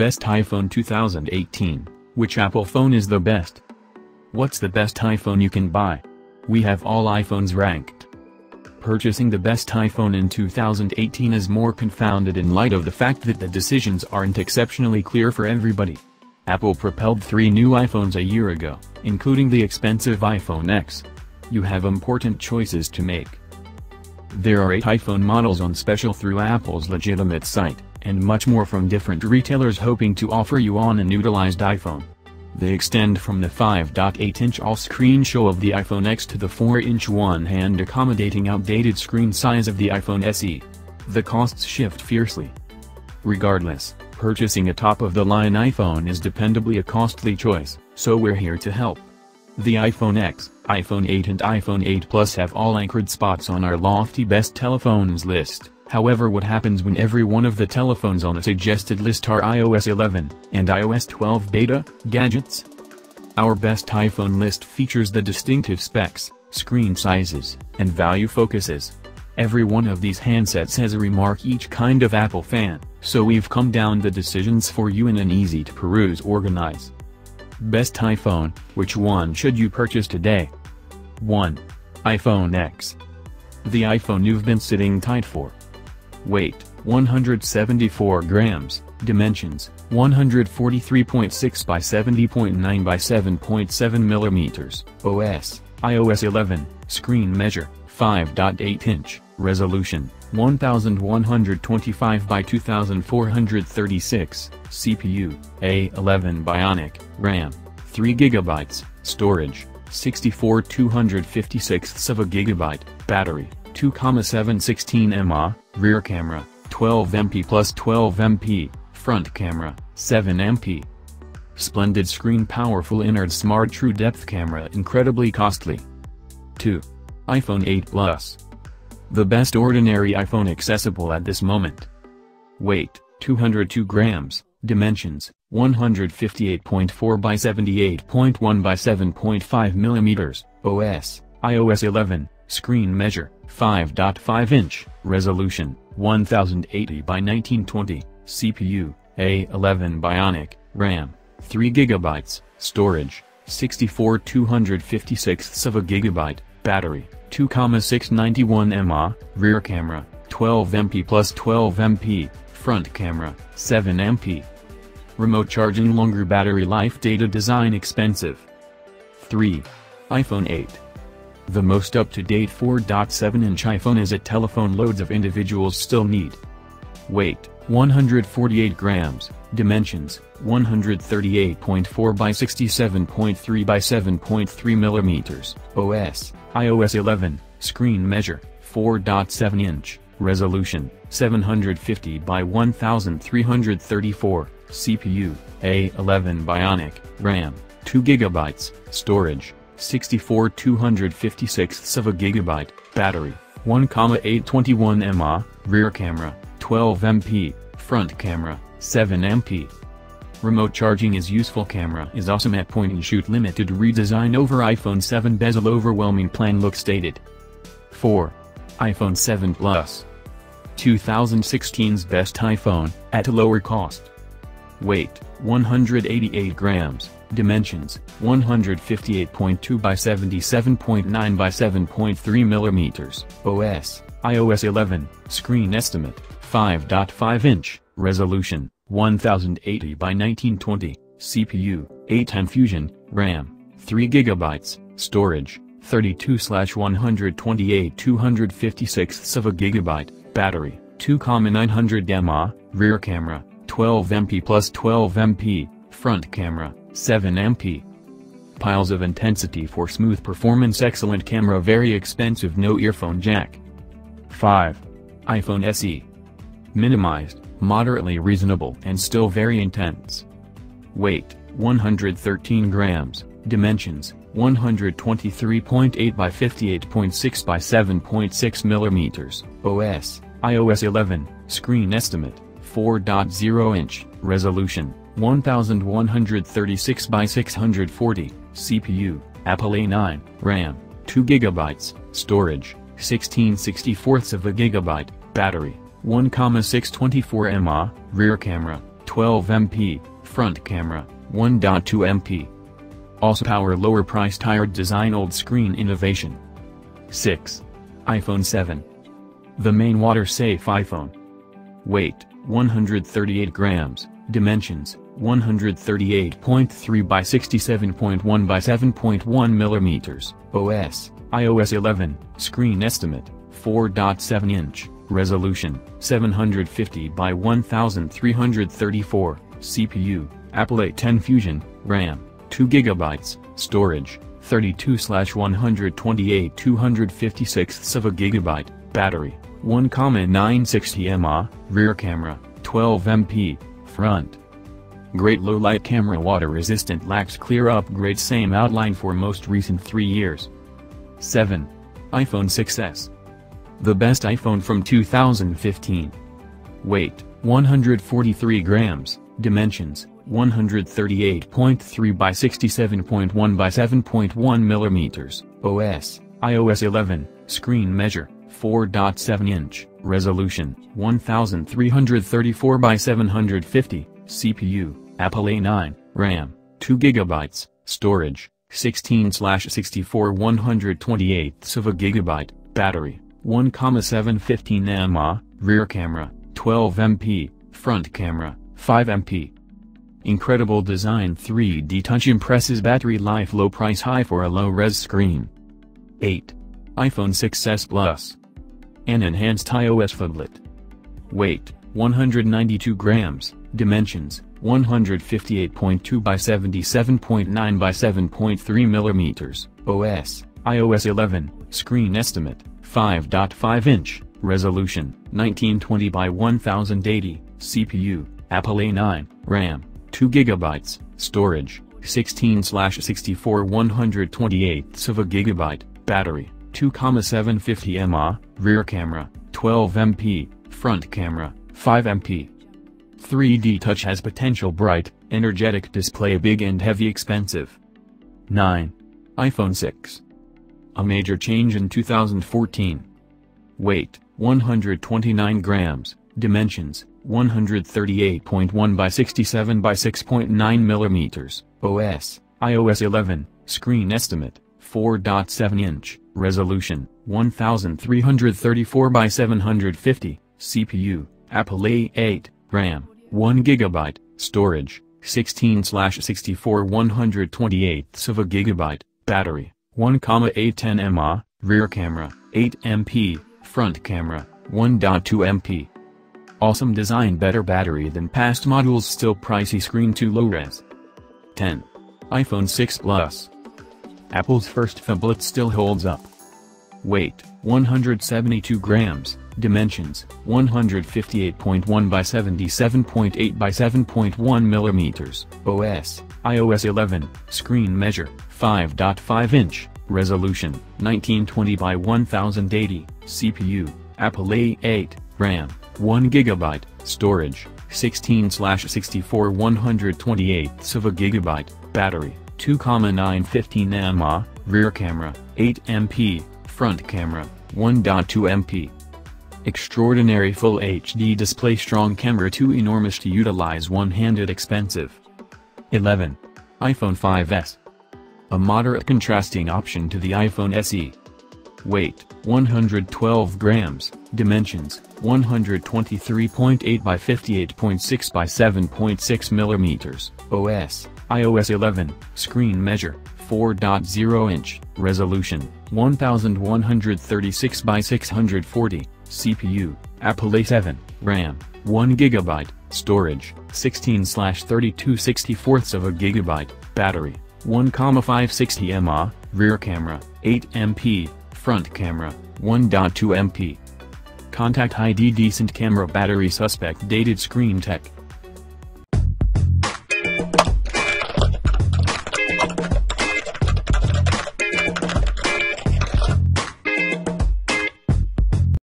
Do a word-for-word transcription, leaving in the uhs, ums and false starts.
Best iPhone two thousand eighteen. Which Apple phone is the best? What's the best iPhone you can buy? We have all iPhones ranked. Purchasing the best iPhone in two thousand eighteen is more confounded in light of the fact that the decisions aren't exceptionally clear for everybody. Apple propelled three new iPhones a year ago, including the expensive iPhone X. You have important choices to make. There are eight iPhone models on special through Apple's legitimate site, and much more from different retailers hoping to offer you on an utilized iPhone. They extend from the five point eight inch all-screen show of the iPhone X to the four inch one-hand accommodating outdated screen size of the iPhone S E. The costs shift fiercely. Regardless, purchasing a top-of-the-line iPhone is dependably a costly choice, so we're here to help. The iPhone X, iPhone eight and iPhone eight Plus have all anchored spots on our lofty best telephones list. However, what happens when every one of the telephones on the suggested list are i O S eleven and i O S twelve beta gadgets? Our best iPhone list features the distinctive specs, screen sizes, and value focuses. Every one of these handsets has a remark each kind of Apple fan, so we've come down the decisions for you in an easy-to-peruse organize. Best iPhone, which one should you purchase today? one. iPhone X. The iPhone you've been sitting tight for. Weight, one hundred seventy-four grams, dimensions, one hundred forty-three point six by seventy point nine by seven point seven millimeters, O S, i O S eleven, screen measure, five point eight inch, resolution, one thousand one hundred twenty-five by two thousand four hundred thirty-six, C P U, A eleven Bionic, RAM, three gigabytes, storage, sixty-four two hundred fifty-sixths of a gigabyte, battery, two point seven one six milliamp hour, rear camera, twelve megapixels plus twelve megapixels, front camera, seven megapixels. Splendid screen, powerful inner smart true depth camera, incredibly costly. two. iPhone eight Plus. The best ordinary iPhone accessible at this moment. Weight, two hundred two grams, dimensions, one hundred fifty-eight point four by seventy-eight point one by seven point five millimeters, O S, i O S eleven, screen measure, five point five inch, resolution, one thousand eighty by nineteen twenty, C P U, A eleven Bionic, RAM, three gigabytes, storage, sixty-four two hundred fifty-sixths of a gigabyte, battery, two point six nine one milliamp hour, rear camera, twelve megapixels plus twelve megapixels, front camera, seven megapixels. Remote charging, longer battery life, data design, expensive. three. iPhone eight. The most up-to-date four point seven inch iPhone is a telephone loads of individuals still need. Weight, one hundred forty-eight grams, dimensions, one hundred thirty-eight point four by sixty-seven point three by seven point three millimeters, O S, i O S eleven, screen measure, four point seven inch, resolution, seven hundred fifty by one thousand three hundred thirty-four, C P U, A eleven Bionic, RAM, two gigabytes, storage, sixty-four two hundred fifty-sixths of a gigabyte, battery, one point eight two one milliamp hour, rear camera, twelve megapixels, front camera, seven megapixels. Remote charging is useful, camera is awesome at point and shoot, limited redesign over iPhone seven bezel, overwhelming plan look stated. four. iPhone seven Plus. twenty sixteen's best iPhone, at a lower cost. Weight, one hundred eighty-eight grams, dimensions, one hundred fifty-eight point two by seventy-seven point nine by seven point three millimeters, O S, i O S eleven, screen estimate, five point five inch, resolution, one thousand eighty by nineteen twenty, C P U, A ten Fusion, RAM, three gigabytes, storage, thirty-two one twenty-eight two hundred fifty-sixths of a gigabyte, battery, two point nine hundred milliamp hour, rear camera, twelve megapixels plus twelve megapixels, front camera, seven megapixels. Piles of intensity for smooth performance, excellent camera, very expensive, no earphone jack. five. iPhone S E. Minimized, moderately reasonable, and still very intense. Weight, one hundred thirteen grams, dimensions, one hundred twenty-three point eight by fifty-eight point six by seven point six millimeters, O S, i O S eleven, screen estimate, four point zero inch, resolution, one thousand one hundred thirty-six by six hundred forty, C P U, Apple A nine, RAM, two gigabytes, storage, sixteen sixty-fourths of a gigabyte, battery, one point six two four milliamp hour, rear camera, twelve megapixels, front camera, one point two megapixels. Also power lower price tired design old screen innovation. six. iPhone seven. The main water-safe iPhone. Weight, one hundred thirty-eight grams, dimensions, one hundred thirty-eight point three by sixty-seven point one by seven point one millimeters, O S, i O S eleven, screen estimate, four point seven inch, resolution, seven hundred fifty by thirteen thirty-four, C P U, Apple A ten Fusion, RAM, two gigabytes, storage, thirty-two slash one twenty-eight two fifty-six of a gigabyte, battery, one point nine six milliamp hour, rear camera, twelve megapixels, front. Great low light camera, water resistant, lacks clear upgrade, same outline for most recent three years. seven. iPhone six S. The best iPhone from two thousand fifteen. Weight, one hundred forty-three grams, dimensions, one hundred thirty-eight point three by sixty-seven point one by seven point one millimeters, O S, i O S eleven, screen measure, four point seven inch, resolution, thirteen thirty-four by seven fifty, C P U, Apple A nine, RAM, two gigabytes, storage, sixteen slash sixty-four one twenty-eight of a gigabyte, battery, one point seven one five milliamp hour, rear camera, twelve megapixels, front camera, five megapixels. Incredible design, three D touch, impresses, battery life, low price, high for a low-res screen. eight. iPhone six S Plus. An enhanced iOS phablet. Weight, one hundred ninety-two grams, dimensions, one hundred fifty-eight point two by seventy-seven point nine by seven point three millimeters, O S, i O S eleven, screen estimate, five point five inch, resolution, nineteen twenty by ten eighty, C P U, Apple A nine, RAM, two gigabytes, storage, sixteen slash sixty-four one twenty-eight of a gigabyte, battery, two point seven five milliamp hour, rear camera, twelve megapixels, front camera, five megapixels. three D touch has potential, bright, energetic display, big and heavy, expensive. nine. iPhone six. A major change in two thousand fourteen. Weight, one hundred twenty-nine grams, dimensions, one hundred thirty-eight point one by sixty-seven by six point nine millimeters, O S, i O S eleven, screen estimate, four point seven inch, resolution, thirteen thirty-four by seven fifty, C P U, Apple A eight, RAM, one gigabyte, storage, sixteen slash sixty-four one twenty-eight of a gigabyte, battery, one point eight one milliamp hour, rear camera, eight megapixels, front camera, one point two megapixels. Awesome design, better battery than past models, still pricey, screen too low res. ten. iPhone six Plus. Apple's first phablet still holds up. Weight, one hundred seventy-two grams, dimensions, one hundred fifty-eight point one by seventy-seven point eight by seven point one millimeters, O S, i O S eleven, screen measure, five point five inch, resolution, nineteen twenty by ten eighty, C P U, Apple A eight, RAM, one gigabyte, storage, sixteen slash sixty-four one twenty-eight of a gigabyte, battery, two point nine one five milliamp hour, rear camera, eight megapixels, front camera, one point two megapixels. Extraordinary full H D display, strong camera, too enormous to utilize one-handed, expensive. eleven. iPhone five S. A moderate contrasting option to the iPhone S E. Weight, one hundred twelve grams, dimensions, one hundred twenty-three point eight by fifty-eight point six by seven point six millimeters, O S, i O S eleven, screen measure, four point zero inch, resolution, eleven thirty-six by six forty, C P U, Apple A seven, RAM, one gigabyte, storage, sixteen slash thirty-two sixty-fourths of a gigabyte, battery, one point five six milliamp hour, rear camera, eight megapixels, front camera, one point two megapixels. Contact I D, decent camera, battery suspect, dated screen tech.